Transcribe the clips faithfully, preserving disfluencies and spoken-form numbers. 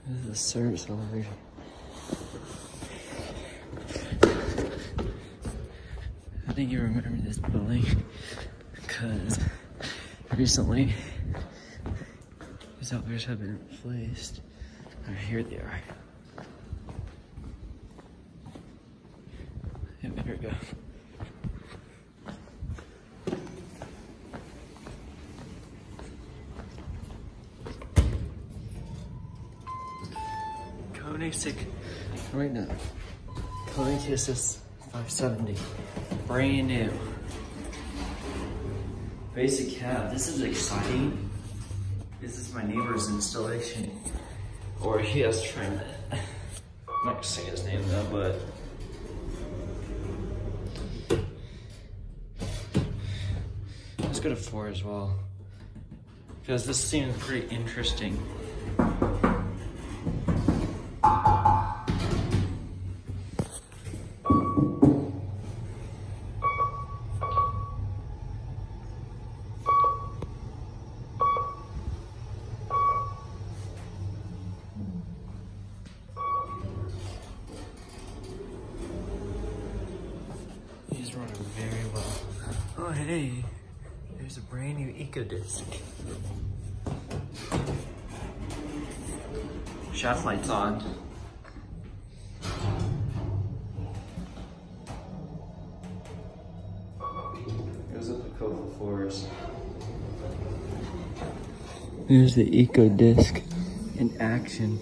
This is a service elevator. I think you remember this building because recently these elevators have been replaced. Oh, here they are. Yep, here we go. Koenigsegg, right now. Koenigsegg five seventy, brand new. Basic cab. This is exciting. This is my neighbor's installation, or he has trimmed it. I'm not gonna say his name though, but let's go to four as well, because this seems pretty interesting. He's running very well. Oh hey, there's a brand new EcoDisc. Shaft lights on. Goes up a couple floors. There's the EcoDisc in action.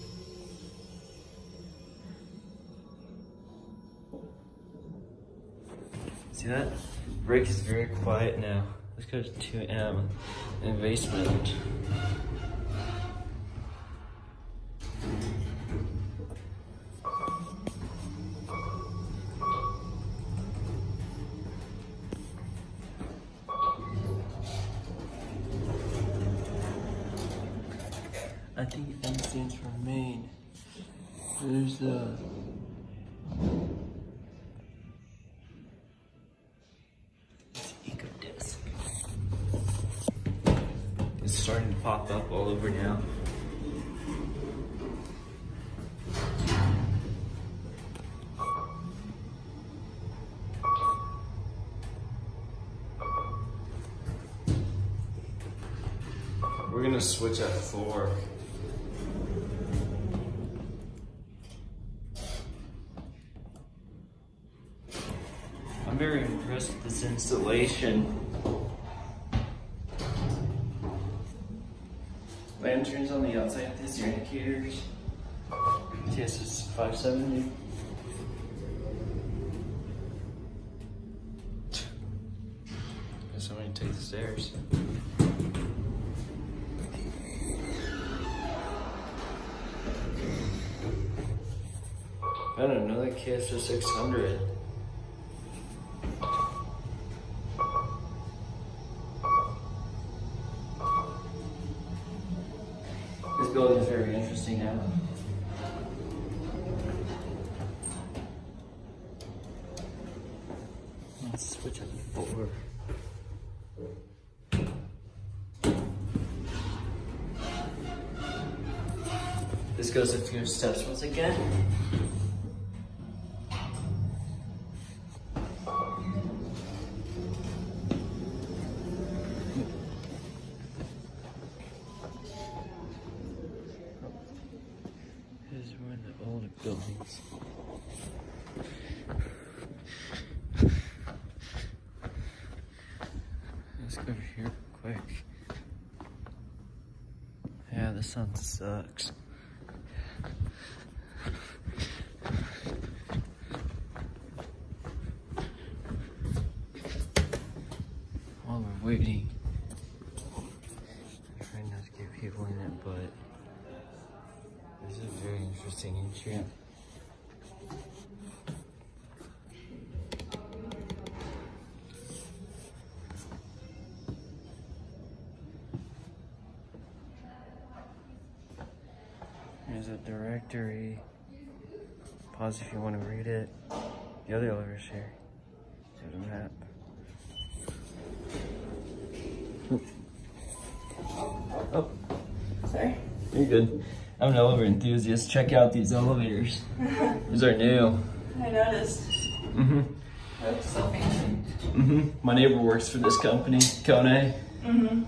See that? Brake is very quiet now. Let's go to two M in basement. I think M stands for main. There's the EcoDisc. It's starting to pop up all over now. We're gonna switch at four. I'm very impressed with this installation. Lanterns on the outside of this, your indicators. T S is five seventy. Guess I'm gonna take the stairs. I don't know, that K S is six hundred. This building is very interesting now. Let's switch it over. This goes a few steps once again. Here's one of the older buildings. Let's go over here quick. Yeah, the sun sucks. While we're waiting, I'm trying not to get people in it, but this is very interesting entrance. There's a directory. Pause if you want to read it. The other elevator's here. There's a map. Oh, Sorry. you're good. I'm an elevator enthusiast. Check out these elevators. These are new. I noticed. Mm-hmm. That looks so fancy. Mm-hmm. My neighbor works for this company, Kone. Mm-hmm.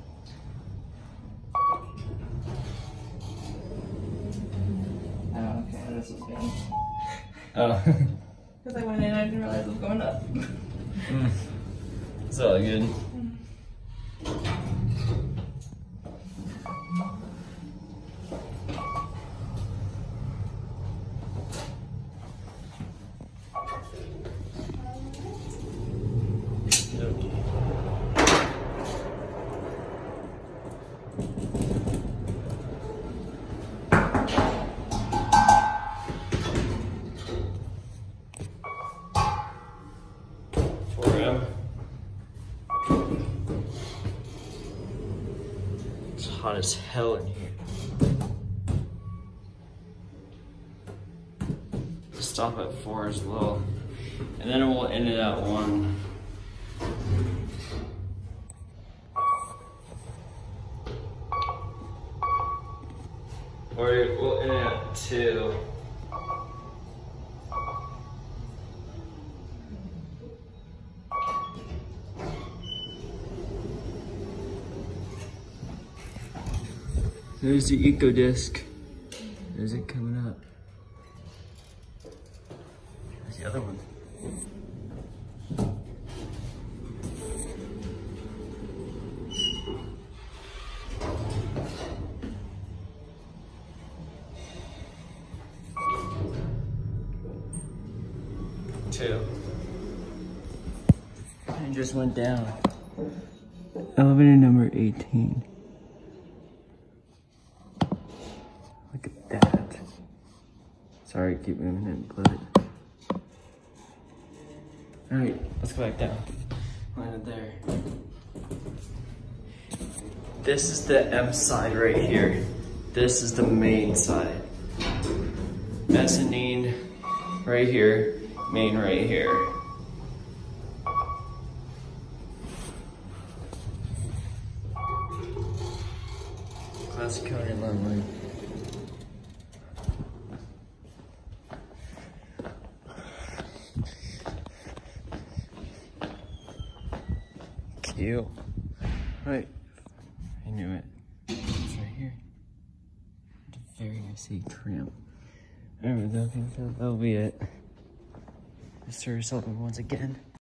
Oh, okay, this was good. Oh. Because I went in, I didn't realize it was going up. Mm. It's all good. It's hot as hell in here. Stop at four as well. And then we'll end it at one. Or we'll end it at two. There's the Eco Disc. There's it coming up. There's the other one. Two. And just went down. Elevator number eighteen. Look at that. Sorry, I keep moving it, but. Alright, let's go back down. Landed there. This is the M side right here. This is the main side. Mezzanine right here, main right here. Classic Kone Lumley. Cute. Right. I knew it. It's right here. The very nice tramp. Alright, that'll be it. Mister Sullivan once again.